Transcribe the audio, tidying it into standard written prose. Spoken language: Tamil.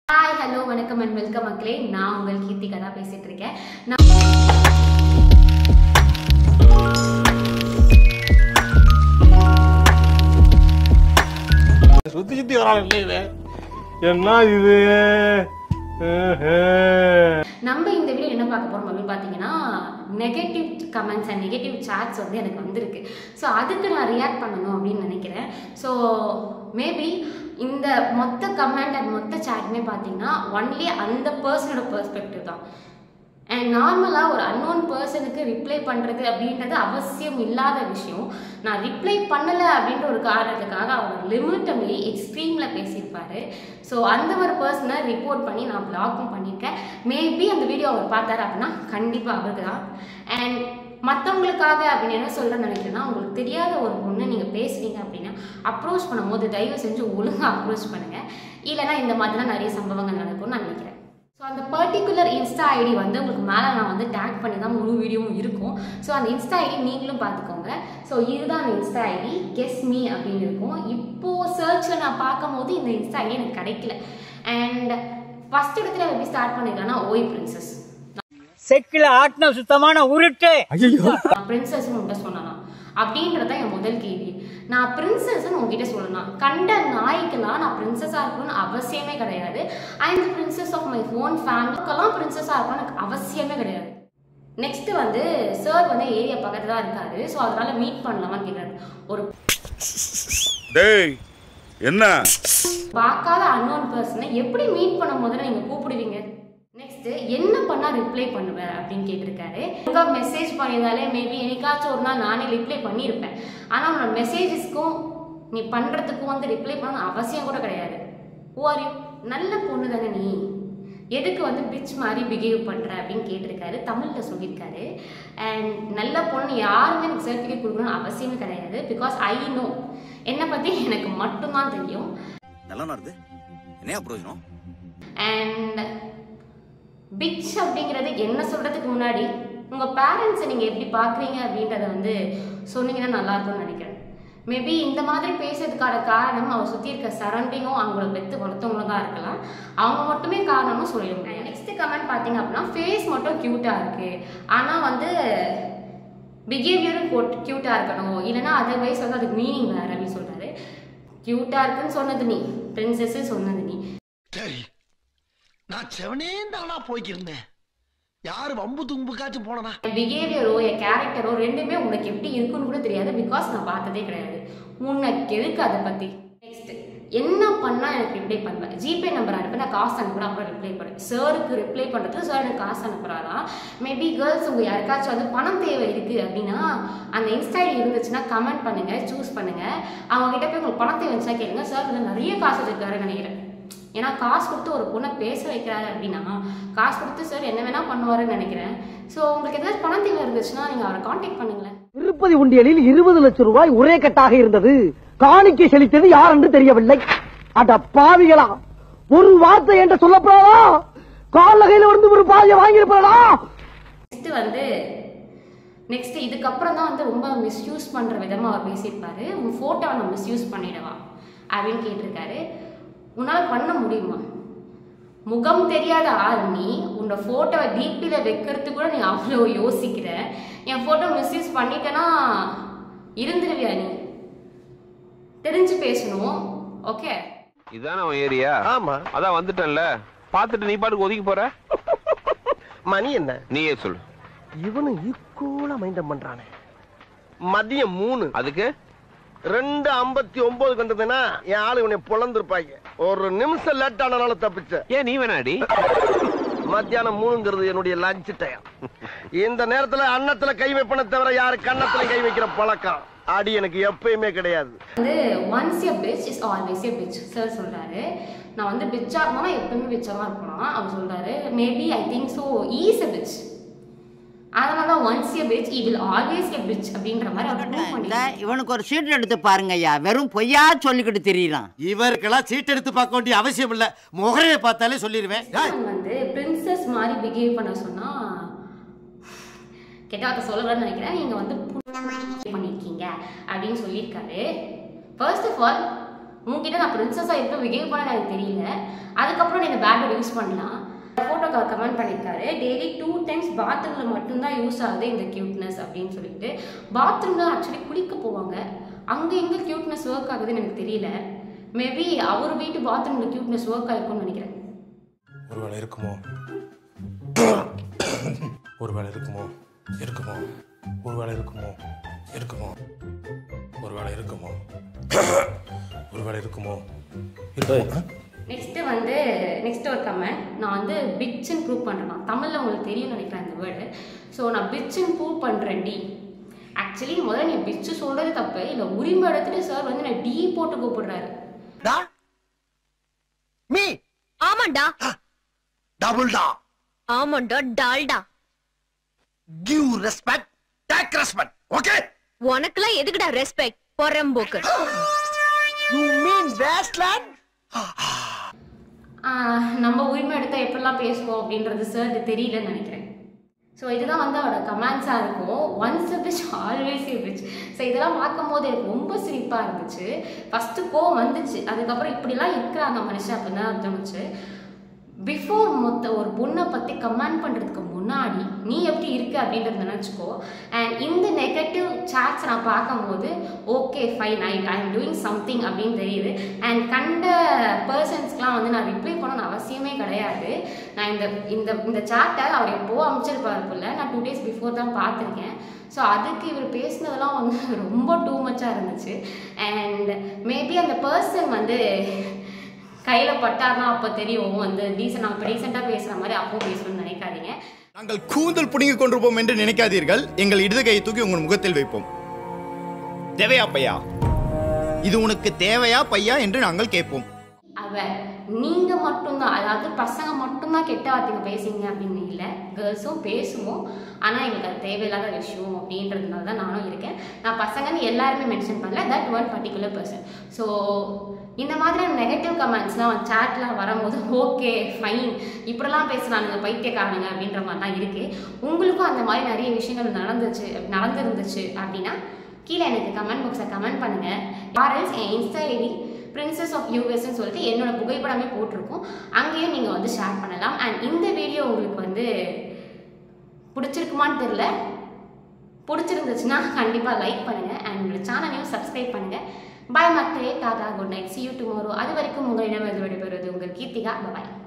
Hi, hello, வணக்கம் and welcome மக்களே. நான் உங்கள் கீர்த்திகா தான் பேசிட்டு இருக்கேன். சுத்தி சுத்தி வராங்க இல்ல என்ன இது நம்ம இந்த வீடியோ என்ன பார்க்க போறோம் அப்படின்னு பாத்தீங்கன்னா negative comments and negative chats வந்து எனக்கு வந்திருக்கு. ஸோ அதுக்கு நான் ரியாக்ட் பண்ணணும் அப்படின்னு நினைக்கிறேன். ஸோ மேபி இந்த மொத்த கமெண்ட் அண்ட் மொத்த சாட்மே பார்த்தீங்கன்னா ஒன்லி அந்த பர்சனோட பெர்ஸ்பெக்டிவ் தான். அண்ட் நார்மலாக ஒரு அன்னோன் பர்சனுக்கு ரிப்ளை பண்ணுறது அப்படின்றது அவசியம் இல்லாத விஷயம். நான் ரிப்ளை பண்ணலை அப்படின்ற ஒரு காரணத்துக்காக அவர் லிமிட்டை மீறி எக்ஸ்ட்ரீமில் பேசியிருப்பார். ஸோ அந்த ஒரு பர்சனை ரிப்போர்ட் பண்ணி நான் பிளாக்கும் பண்ணியிருக்கேன். மேபி அந்த வீடியோ அவர் பார்த்தாரு அப்படின்னா கண்டிப்பாக அவருக்கு தான். அண்ட் மற்றவங்களுக்காக அப்படின்னு என்ன சொல்ல நினைக்கிறேன்னா, உங்களுக்கு தெரியாத ஒரு பொண்ணு நீங்கள் பேசுறீங்க அப்படின்னா அப்ரோச் பண்ணும்போது தயவு செஞ்சு ஒழுங்காக அப்ரோச் பண்ணுங்கள். இல்லைனா இந்த மாதிரிலாம் நிறைய சம்பவங்கள் நடக்கும்னு நான் நினைக்கிறேன். ஸோ அந்த பர்டிகுலர் இன்ஸ்டா ஐடி வந்து உங்களுக்கு மேலே நான் வந்து டேக் பண்ணி தான் முழு வீடியோவும் இருக்கும். ஸோ அந்த இன்ஸ்டா ஐடி நீங்களும் பார்த்துக்கோங்க. ஸோ இதுதான் அந்த இன்ஸ்டா ஐடி, கெஸ் மீ அப்படின்னு இருக்கும். இப்போது சர்ச்சில் நான் பார்க்கும்போது இந்த இன்ஸ்டா ஐடி எனக்கு கிடைக்கல. அண்ட் ஃபர்ஸ்ட் இடத்துல எப்படி ஸ்டார்ட் பண்ணிக்கலாம்னா ஓய் பிரின்சஸ் செக்கில ஆட்டின சுத்தமான உருட்டு. பிரின்சஸ் உங்கள்கிட்ட சொல்லலாம் அப்படின்றத என் முதல் கேள்வி. நான் பிரின்சஸ் உங்ககிட்ட சொல்லலாம். கண்ட நாய்க்கெல்லாம் நான் பிரின்சஸா இருக்கணும்னு அவசியமே கிடையாது. I am the princess of my own ஃபேமிலிக்கெல்லாம் பிரின்சஸா இருக்கணும் எனக்கு அவசியமே கிடையாது. நெக்ஸ்ட் வந்து சார் வந்து ஏரியா பக்கத்துல தான் இருக்காரு. ஸோ அதனால மீட் பண்ணலாமான்னு கேட்குறாரு. ஒரு என்ன பார்க்காத அன்னோன் பர்சனை எப்படி மீட் பண்ணும் போது நீங்க கூப்பிடுவீங்க? நெக்ஸ்ட் என்ன பண்ணா ரிப்ளை பண்ணுவேன் அப்படின்னு கேட்டிருக்காரு. உங்க மெசேஜ் பண்ணியிருந்தாலே மேபி என்னைக்காச்சும் ஒரு நாள் நானே ரிப்ளை பண்ணியிருப்பேன். ஆனால் உன்னோட மெசேஜஸ்க்கும் நீ பண்றதுக்கும் வந்து ரிப்ளை பண்ண அவசியம் கூட கிடையாது. ஓ ஆர் யூ நல்ல பொண்ணு தானே நீ, எதுக்கு வந்து பிச் மாதிரி பிஹேவ் பண்ற அப்படின்னு கேட்டிருக்காரு. தமிழ்ல சொல்லியிருக்காரு. அண்ட் நல்ல பொண்ணு யாருமே எனக்கு சர்டிஃபிகேட் கொடுக்கணும்னு அவசியமே கிடையாது. பிகாஸ் ஐ நோ என்னை பத்தி எனக்கு மட்டும்தான் தெரியும். அண்ட் பிச் அப்படிங்கிறது என்ன சொல்றதுக்கு முன்னாடி உங்க பேரண்ட்ஸை நீங்க எப்படி பாக்குறீங்க அப்படின்றத வந்து சொன்னீங்கன்னா நல்லா இருக்கும்னு நினைக்கிறேன். மேபி இந்த மாதிரி பேசுறதுக்கான காரணம் அவர் சுற்றி இருக்க சரௌண்டிங்கும் அவங்கள பெற்று வளர்த்தவங்களும் தான் இருக்கலாம். அவங்க மட்டுமே காரணமும் சொல்லிடுங்க. நெக்ஸ்ட் கமெண்ட் பார்த்தீங்க அப்படின்னா ஃபேஸ் மட்டும் க்யூட்டாக இருக்கு, ஆனால் வந்து பிஹேவியரும் க்யூட்டாக இருக்கணும், இல்லைன்னா அதர்வைஸ் வந்து அதுக்கு மீனிங் வேறு அப்படின்னு சொல்றாரு. க்யூட்டாக இருக்குன்னு சொன்னது நீ, பிரின்சஸ் சொன்னது நீ. சரி, நான் செவனே தானா போய்க்கிருந்தேன். யாரு வம்பு தும்புக்காச்சும் போனா பிஹேவியரோ என் கேரக்டரோ ரெண்டுமே உனக்கு எப்படி இருக்குன்னு கூட தெரியாது. பிகாஸ் நான் பார்த்ததே கிடையாது. உனக்கு எதுக்கு அதை பத்தி? நெக்ஸ்ட் என்ன பண்ணா எனக்கு ரிப்ளை பண்ணுவேன்? ஜிபே நம்பர் அனுப்பி நான் காசு அனுப்புறேன், அப்புறம் ரிப்ளை பண்ணுறேன். சாருக்கு ரிப்ளை பண்ணுறதுக்கு சார் எனக்கு காசு அனுப்புறாரா? மேபி கேர்ள்ஸ் உங்க யாருக்காச்சும் வந்து பணம் தேவை இருக்கு அப்படின்னா அந்த இன்ஸ்டா ஐடி இருந்துச்சுன்னா கமெண்ட் பண்ணுங்க, சூஸ் பண்ணுங்க. அவங்க கிட்ட போய் உங்களுக்கு பணம் தேவை இருந்துச்சுன்னா கேளுங்க. சார் வந்து நிறைய காசு வச்சிருக்காருன்னு நினைக்கிறேன். ஏன்னா காசு கொடுத்து ஒரு பொண்ணை பேச வைக்கிறாரு அப்படின்னா காசு கொடுத்து சார் என்ன வேணா பண்ணுவாருன்னு நினைக்கிறேன். ஸோ உங்களுக்கு ஏதாவது பணம் தேவை இருந்துச்சுன்னா நீங்க அவரை கான்டாக்ட் பண்ணுங்களேன். திருப்பதி உண்டியலில் 20 லட்சம் ரூபாய் ஒரே கட்டாக இருந்தது. காணிக்கை செலுத்தது யார் என்று தெரியவில்லை. அட பாவிகளா, ஒரு வார்த்தை என்று சொல்லப்படாதா? காலகையில் வந்து ஒரு பாதியை வாங்கியிருப்பா. நெக்ஸ்ட் இதுக்கப்புறம் தான் வந்து ரொம்ப மிஸ்யூஸ் பண்ற விதமா அவர் பேசியிருப்பாரு. உங்க போட்டோவை நான் மிஸ்யூஸ் பண்ணிடவா அப்படின்னு கேட்டிருக்காரு. உன்னால பண்ண முடியுமா? முகம் தெரியாத ஆள் நீ, உன்னோட போட்டோவை டிபியில வைக்கிறதுக்கு கூட நீ அவ்வளோ யோசிக்கிற. என் போட்டோ மிஸ்யூஸ் பண்ணிட்டேன்னா இருந்துருவியா? நீ தெரிஞ்சு பேசணும். ஓகே, இதான அவன் ஏரியா? ஆமா, அதான் வந்துட்டேன்ல, பாத்துட்டு நீ பாட்டுக்கு ஒதுக்கி போற. மணி என்ன நீயே சொல்லு. இவனும் ஈக்குவலா மைண்டம் பண்றானே. மதியம் 3 அதுக்கு 2:59 கண்டதுன்னா என் ஆளு இவனை பொழந்திருப்பாங்க. ஒரு நிமிஷம் லேட் ஆனாலும் தப்பிச்ச. ஏன் நீ வேணாடி? மத்தியானம் 3ங்கிறது என்னுடைய லஞ்ச் டைம். இந்த நேரத்துல அன்னத்துல கை வைப்பன தவிர யாரு கன்னத்துல கை வைக்கிற பழக்கம் அடி எனக்கு எப்பயுமே கிடையாது. வந்து once a bitch is always a bitch sir சொல்றாரு. நான் வந்து பிட்சா இருந்தா எப்பவுமே பிட்சா தான் இருப்பேன் அவர் சொல்றாரு. Maybe I think so is a bitch. அதனால once a bitch he will always a bitch அப்படின்ற மாதிரி அவர் ப்ரூவ் பண்ணிட்டார். இவனுக்கு ஒரு சீட் எடுத்து பாருங்க ஐயா, வெறும் பொய்யா சொல்லிக்கிட்டு தெரியலாம். இவருக்கெல்லாம் சீட் எடுத்து பார்க்க வேண்டிய அவசியம் இல்ல, முகரையை பார்த்தாலே சொல்லிடுவேன். வந்து பிரின்சஸ் மாதிரி பிஹேவ் பண்ண சொன்னா கெட்டாத சொல்லலாம்னு நினைக்கிறேன். நீங்க வந்து பண்ணிருக்கீங்க அப்படின்னு சொல்லியிருக்காரு. ஃபர்ஸ்ட் ஆஃப் ஆல் உங்ககிட்ட நான் பிரின்சஸாக எப்போ பிஹேவ் பண்ண எனக்கு தெரியல. அதுக்கப்புறம் நீ இந்த பேட் வேர்ட் யூஸ் பண்ணலாம். ஃபோட்டோக்கு கமெண்ட் பண்ணியிருக்காரு, டெய்லி 2 times பாத்ரூமில் மட்டும்தான் யூஸ் ஆகுது இந்த க்யூட்னஸ் அப்படின்னு சொல்லிட்டு. பாத்ரூமில் ஆக்சுவலி குளிக்க போவாங்க, அங்கே எங்கே க்யூட்னஸ் ஒர்க் ஆகுதுன்னு எனக்கு தெரியல. மேபி அவர் வீட்டு பாத்ரூமில் க்யூட்னஸ் ஒர்க் ஆகிருக்கும்னு நினைக்கிறேன். ஒருவேளை இருக்குமோ ஒருவேளை இருக்குமோ இருக்குமோ ஒருவேளை இருக்குமோ இருக்குமோ ஒருவேளை இருக்குமோ ஒருவேளை இருக்குமோ இருக்குமோ. நெக்ஸ்ட் ஒரு கமெண்ட், நான் வந்து பிட்ஸ்ன்னு ப்ரூவ் பண்ணுறேன். தமிழில் உங்களுக்கு தெரியும்னு நினைக்கிறேன் இந்த வேர்டு. ஸோ நான் பிட்ஸ்ன்னு ப்ரூவ் பண்ணுறேன்டி. ஆக்சுவலி முதல்ல நீ பிட்ஸு சொல்கிறது தப்பு, இல்லை உரிமை எடுத்துட்டு சார் வந்து நான் டி போட்டு கூப்பிடுறாரு. மீ ஆமாண்டா. டபுள் டா. ஆமாண்டா Dalda. Give respect, take respect. Okay? உனக்குலாம் எதுக்குடா ரெஸ்பெக்ட்? பொறம்போக்கு. You mean wasteland? நம்ம உரிமை எடுத்தால் எப்படிலாம் பேசுவோம் அப்படின்றது சார் தெரியலன்னு நினைக்கிறேன். ஸோ இதுதான் வந்து அவரோட கமெண்ட்ஸாக இருக்கும். Once a bitch always a bitch. So இதெல்லாம் பார்க்கும்போது எனக்கு ரொம்ப சிரிப்பாக இருந்துச்சு. ஃபஸ்ட்டு கோவம் வந்துச்சு, அதுக்கப்புறம் இப்படிலாம் இருக்கிறாங்க மனுஷன் அப்படின்னு தான் தோணுச்சு. பிஃபோர் ஒரு பொண்ணை பற்றி கமெண்ட் பண்ணுறதுக்கு முன்னாடி நீ எப்படி இருக்க அப்படின்றத நினச்சிக்கோ. அண்ட் இந்த நெகட்டிவ் சாட்ஸ் நான் பார்க்கும்போது okay fine, I am doing something அப்படின்னு தெரியுது. அண்ட் கண்ட பர்சன்ஸ்க்கெலாம் வந்து நான் ரிப்ளை பண்ணணும்னு அவசியமே கிடையாது. நான் இந்த சாட்டை அவர் எப்போ அமைச்சிருப்பாருக்குள்ள நான் 2 days பிஃபோர் தான் பார்த்துருக்கேன். ஸோ அதுக்கு இவர் பேசினதெல்லாம் வந்து ரொம்ப டூ மச்சாக இருந்துச்சு. அண்ட் மேபி அந்த பர்சன் வந்து கையில் பட்டார்னா அப்போ தெரியும் வந்து நம்ம இப்போ ரீசெண்டாக பேசுகிற மாதிரி அப்போ பேசணும்னு நினைக்காதீங்க. நாங்கள் கூந்தல் புடுங்கிக் கொண்டிருப்போம் என்று நினைக்காதீர்கள். எங்கள் இடது கையை தூக்கி உங்கள் முகத்தில் வைப்போம். தேவையா பையா? இது உனக்கு தேவையா பையா என்று நாங்கள் கேட்போம். நீங்கள் மட்டும்தான், அதாவது பசங்க மட்டும்தான் கெட்ட வார்த்தைங்க பேசுங்க அப்படின்னு இல்லை, கேர்ள்ஸும் பேசுவோம். ஆனால் எங்களுக்கு அது தேவையில்லாத விஷயம் அப்படின்றதுனால தான் நானும் இருக்கேன். நான் பசங்கன்னு எல்லாருமே மென்ஷன் பண்ணல, that one particular person. So இந்த மாதிரியான நெகட்டிவ் கமெண்ட்ஸ்லாம் சேட்டில் வரும்போது ஓகே ஃபைன், இப்படிலாம் பேசுகிறானுங்க பைத்தியக்காரனுங்க அப்படின்ற மாதிரி தான் இருக்குது. உங்களுக்கும் அந்த மாதிரி நிறைய விஷயங்கள் நடந்துருந்துச்சு அப்படின்னா கீழே எனக்கு கமெண்ட் பாக்ஸில் கமெண்ட் பண்ணுங்கள். ஆர்எல்ஸ் என் இன்ஸ்டா ஐடி பிரின்சஸ் ஆஃப் யூஎஸ்ன்னு சொல்லிட்டு என்னோட புகைப்படமே போட்டிருக்கோம், அங்கேயும் நீங்கள் வந்து ஷேர் பண்ணலாம். அண்ட் இந்த வீடியோ உங்களுக்கு வந்து பிடிச்சிருக்குமான்னு தெரில, பிடிச்சிருந்துச்சுன்னா கண்டிப்பாக லைக் பண்ணுங்கள் அண்ட் என்னோட சேனலையும் சப்ஸ்கிரைப் பண்ணுங்கள். பாய் மக்களே, tata, good night, see you tomorrow. அது வரைக்கும் உங்களிடம் விடைபெறுவது உங்கள் கீர்த்திகா. பாய்.